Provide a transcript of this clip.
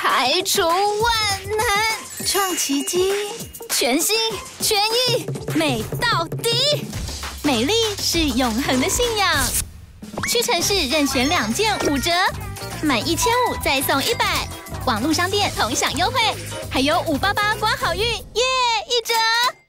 排除万难，创奇迹，全心全意，美到底。美丽是永恒的信仰。屈臣氏任选2件5折，满1500再送100，网络商店同享优惠，还有588刮好运，耶，1折！